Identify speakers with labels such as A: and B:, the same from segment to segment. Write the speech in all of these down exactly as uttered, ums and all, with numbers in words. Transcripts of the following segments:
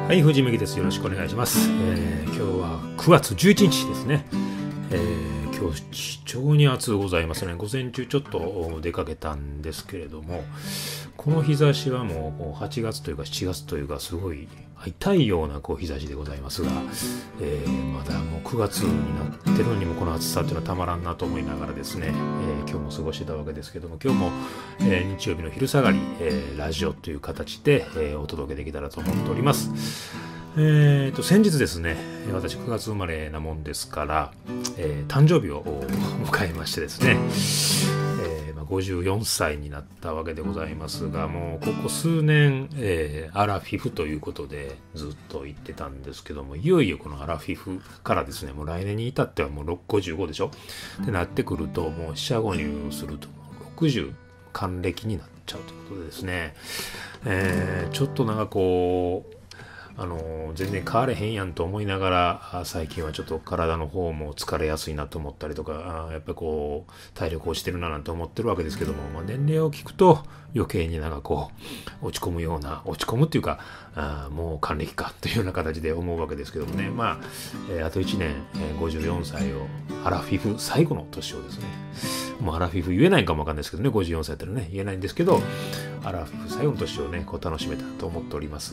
A: はい、藤麦です。よろしくお願いします。えー、今日はくがつじゅういちにちですね。えー、今日非常に暑うございますね。午前中ちょっと出かけたんですけれども、この日差しはもうはちがつというかしちがつというかすごい痛いようなこう日差しでございますが、えー、まだもうくがつになってるのにもこの暑さというのはたまらんなと思いながらですね、えー、今日も過ごしてたわけですけども、今日も、えー、日曜日の昼下がり、えー、ラジオという形で、えー、お届けできたらと思っております。えー、と先日ですね、私くがつ生まれなもんですから、えー、誕生日を迎えましてですね、えーまあ、ごじゅうよんさいになったわけでございますが、もうここ数年、えー、アラフィフということでずっと言ってたんですけども、いよいよこのアラフィフからですね、もう来年に至ってはもうごじゅうごでしょってなってくると、もう四捨五入するとろくじゅう還暦になっちゃうということでですね、えー、ちょっとなんかこうあの全然変われへんやんと思いながら、最近はちょっと体の方も疲れやすいなと思ったりとか、やっぱりこう体力落ちてるななんて思ってるわけですけども、まあ、年齢を聞くと余計になんかこう落ち込むような、落ち込むっていうか、あもう還暦かというような形で思うわけですけどもね、まあ、えー、あといちねん、えー、ごじゅうよんさいをアラフィフ最後の年をですね、もうアラフィフ言えないかもわかんないですけどね、ごじゅうよんさいってのはね言えないんですけど、アラフィフ最後の年をねこう楽しめたと思っております。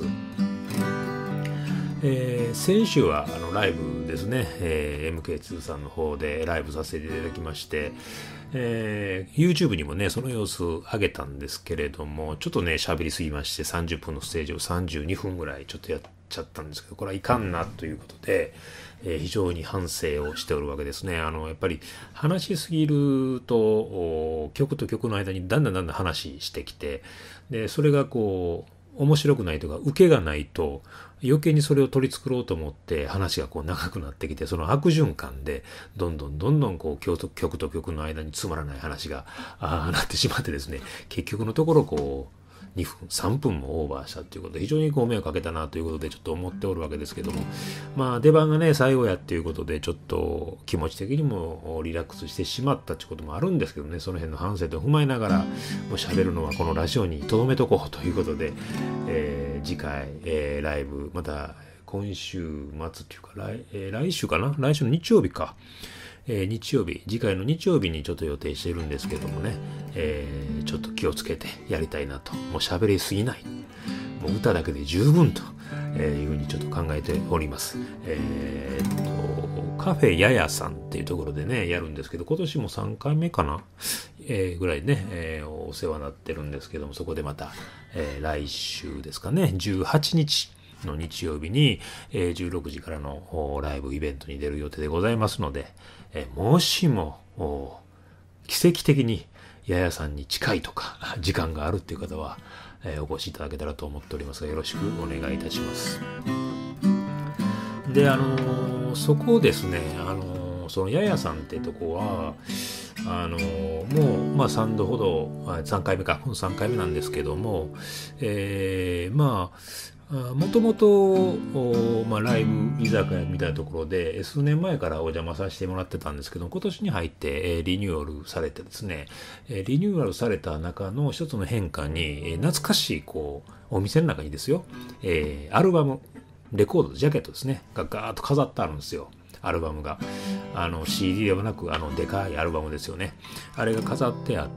A: えー、先週はあのライブですね、えー、エムケーツー さんの方でライブさせていただきまして、えー、YouTube にもねその様子上げたんですけれども、ちょっとね喋りすぎましてさんじゅっぷんのステージをさんじゅうにふんぐらいちょっとやっちゃったんですけど、これはいかんなということで、えー、非常に反省をしておるわけですね。あのやっぱり話しすぎると曲と曲の間にだんだんだんだん話してきて、でそれがこう面白くないとか受けがないと余計にそれを取り繕おうと思って話がこう長くなってきて、その悪循環でどんどんどんどんこう曲と曲と曲の間につまらない話があなってしまってですね、結局のところこうにふんさんぷんもオーバーしたということで非常にご迷惑かけたなということでちょっと思っておるわけですけども、まあ出番がね最後やっていうことでちょっと気持ち的にもリラックスしてしまったということもあるんですけどね、その辺の反省と踏まえながらもう喋るのはこのラジオに留めとこうということで、えー、次回、えー、ライブまた今週末っていうか 来,、えー、来週かな来週の日曜日か、えー、日曜日次回の日曜日にちょっと予定しているんですけどもね、えー、ちょっと気をつけてやりたいなと。もう喋りすぎない、もう歌だけで十分というふうにちょっと考えております。えー、っとカフェややさんっていうところでねやるんですけど、今年もさんかいめかな、えー、ぐらいね、えー、お世話になってるんですけども、そこでまた、えー、来週ですかねじゅうはちにちの日曜日に、えー、じゅうろくじからのライブイベントに出る予定でございますので、えー、もしも奇跡的にややさんに近いとか時間があるっていう方は、えー、お越しいただけたらと思っておりますが、よろしくお願いいたします。であのー、そこをですね、あのー、そのややさんってとこはあのー、もう、まあ、さんどほどさんかいめかさんかいめなんですけども、えー、まあもともとライブ居酒屋みたいなところで数年前からお邪魔させてもらってたんですけど、今年に入ってリニューアルされてですね、リニューアルされた中の一つの変化に懐かしいこうお店の中にですよ、えー、アルバムレコードジャケットですねがガーッと飾ってあるんですよ。アルバムがあの シーディー ではなくあのでかいアルバムですよね。あれが飾ってあって、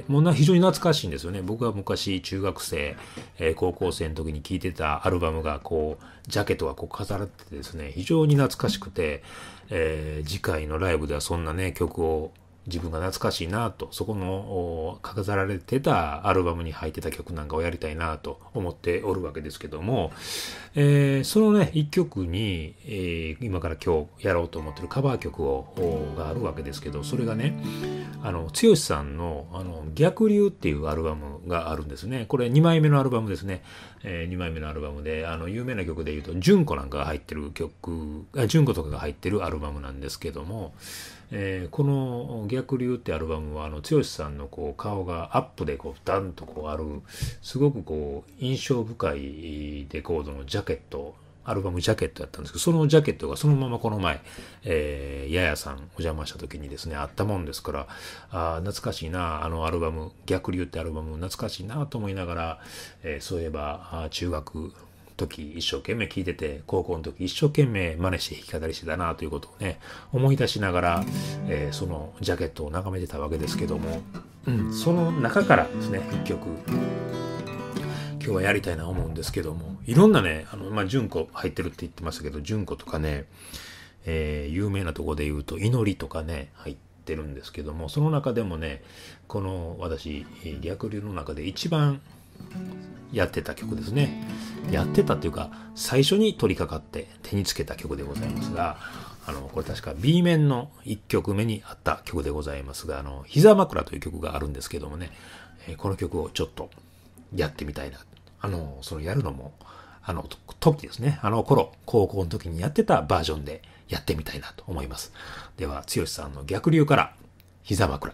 A: もうな非常に懐かしいんですよね。僕が昔中学生、えー、高校生の時に聴いてたアルバムがこうジャケットがこう飾られててですね、非常に懐かしくて、えー、次回のライブではそんなね曲を自分が懐かしいなと、そこの飾られてたアルバムに入ってた曲なんかをやりたいなと思っておるわけですけども、えー、そのね一曲に、えー、今から今日やろうと思ってるカバー曲をがあるわけですけど、それがねあの剛さんのあの逆流っていうアルバムがあるんですね。これにまいめのアルバムですね。えー、にまいめのアルバムであの有名な曲で言うと純子なんかが入ってる曲、純子とかが入ってるアルバムなんですけども、えー、この逆流ってアルバムはあの剛さんのこう顔がアップでこうダンとこうあるすごくこう印象深いレコードのジャケット、アルバムジャケットやったんですけど、そのジャケットがそのままこの前、えー、ややさんお邪魔した時にですねあったもんですから、あ懐かしいな、あのアルバム逆流ってアルバム懐かしいなと思いながら、えー、そういえば中学時一生懸命聴いてて、高校の時一生懸命真似して弾き語りしてたなということをね、思い出しながら、えー、そのジャケットを眺めてたわけですけども、うん、その中からですね、一曲、今日はやりたいなと思うんですけども、いろんなね、あの、まあ、純子入ってるって言ってましたけど、純子とかね、えー、有名なところで言うと、祈りとかね、入ってるんですけども、その中でもね、この私、略流の中で一番やってた曲ですね。やってたっていうか、最初に取り掛かって手につけた曲でございますが、あの、これ確か B 面のいっきょくめにあった曲でございますが、あの、膝枕という曲があるんですけどもね、えー、この曲をちょっとやってみたいな。あの、そのやるのも、あの時ですね、あの頃、高校の時にやってたバージョンでやってみたいなと思います。では、剛さんの逆流から、膝枕。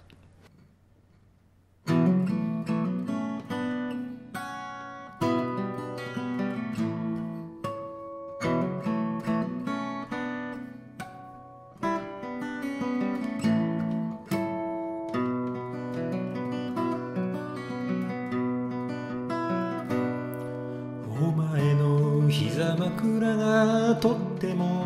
A: お前の膝枕がとっても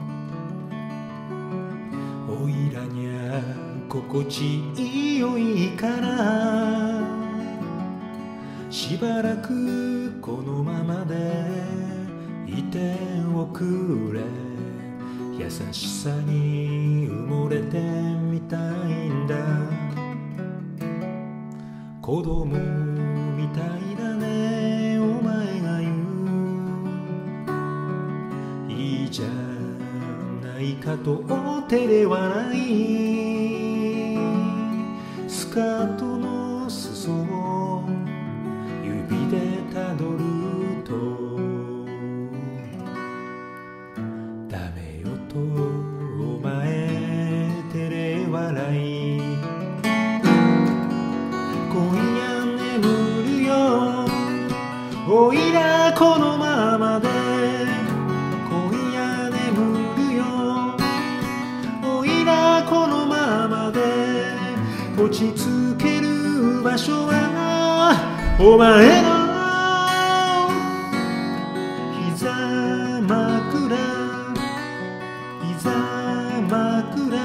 A: おいらにゃ心地よいからしばらくこのままでいておくれ優しさに埋もれてみたいんだ子供みたいだねお前が言ういいじゃないかと照れ笑いスカートの裾を指でたどるとダメよとお前照れ笑い今夜眠るよおいらこのままで今夜眠るよおいらこのままで落ち着ける場所はお前の膝枕膝枕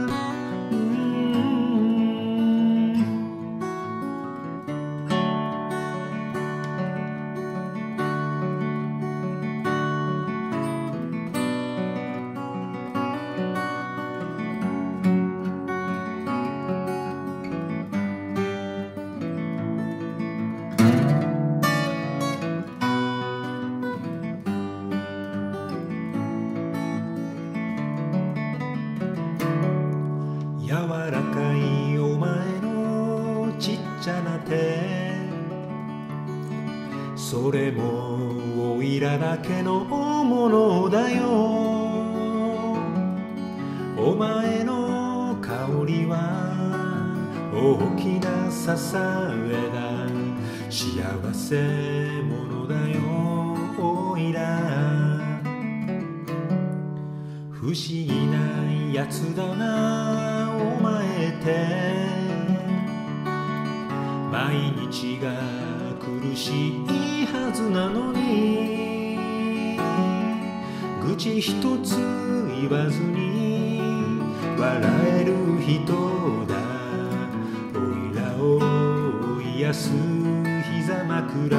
A: 柔らかいお前のちっちゃな手それもおいらだけのものだよお前の香りは大きな支えだ幸せ者だよおいら不思議なやつだなお前って毎日が苦しいはずなのに愚痴一つ言わずに笑える人だおいらを癒す膝枕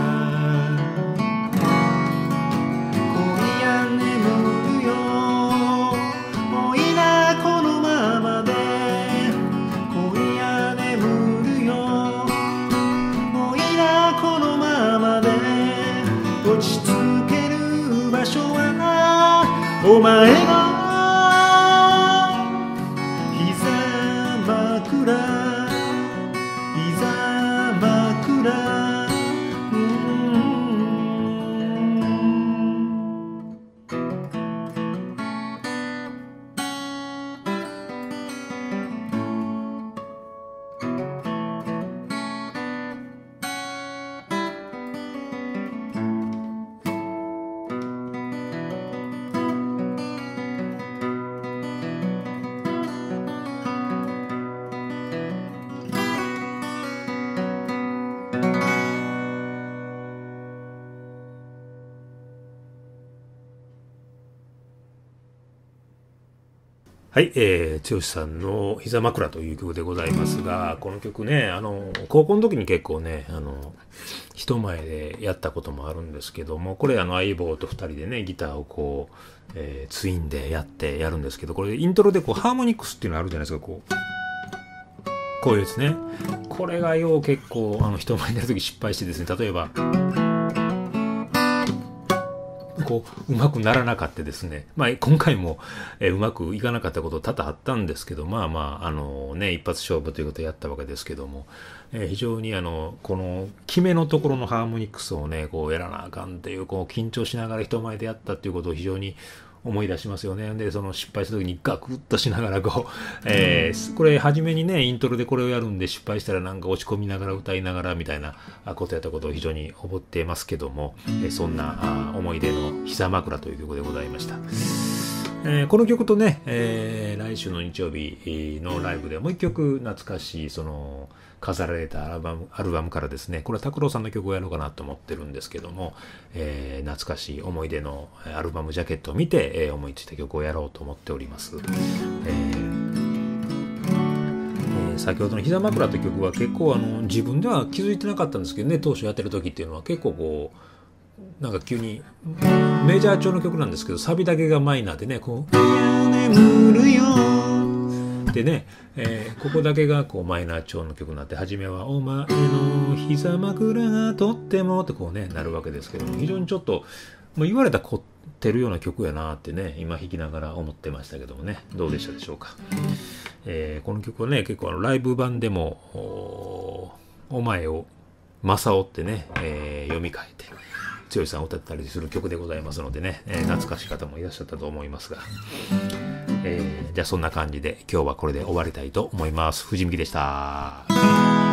A: 今夜眠るよおいらこのままで今夜眠るよおいらこのままで落ち着ける場所はお前の膝枕膝枕はい、えー、剛さんの膝枕という曲でございますが、この曲ね、あの、高校の時に結構ね、あの、人前でやったこともあるんですけども、これあの相棒と二人でね、ギターをこう、えー、ツインでやってやるんですけど、これイントロでこう、ハーモニクスっていうのあるじゃないですか、こう。こういうやつね。これがよう結構、あの、人前でやるとき失敗してですね、例えば、こう、うまくならなかったですね。まあ、今回も、えー、うまくいかなかったこと多々あったんですけど、まあまあ、あのね、一発勝負ということをやったわけですけども、えー、非常にあの、この、決めのところのハーモニクスをね、こう、やらなあかんっていう、こう、緊張しながら人前でやったっていうことを非常に思い出しますよね。で、その失敗した時にガクッとしながらこう、えー、これ初めにね、イントロでこれをやるんで失敗したらなんか落ち込みながら歌いながらみたいなことやったことを非常に覚っていますけども、えー、そんな思い出の膝枕という曲でございました。えー、この曲とね、えー、来週の日曜日のライブでもう一曲懐かしい、その、飾られたアルバム、アルバムからですね、これは拓郎さんの曲をやろうかなと思ってるんですけども、えー、懐かしい思い出のアルバムジャケットを見て、えー、思いついた曲をやろうと思っております。えーえー、先ほどの膝枕という曲は結構あの自分では気づいてなかったんですけどね、当初やってる時っていうのは結構こう、なんか急にメジャー調の曲なんですけど、サビだけがマイナーでね、こう、眠るよでね、えー、ここだけがこうマイナー調の曲になって、初めはお前の膝枕がとってもってこうね、なるわけですけども、非常にちょっと、もう言われたら凝ってるような曲やなってね、今弾きながら思ってましたけどもね、どうでしたでしょうか。えー、この曲はね、結構あのライブ版でも、お, お前を正雄ってね、えー、読み替えて、剛さんを歌ったりする曲でございますのでね、えー、懐かしい方もいらっしゃったと思いますが、えー、じゃあそんな感じで今日はこれで終わりたいと思います。藤美希でした。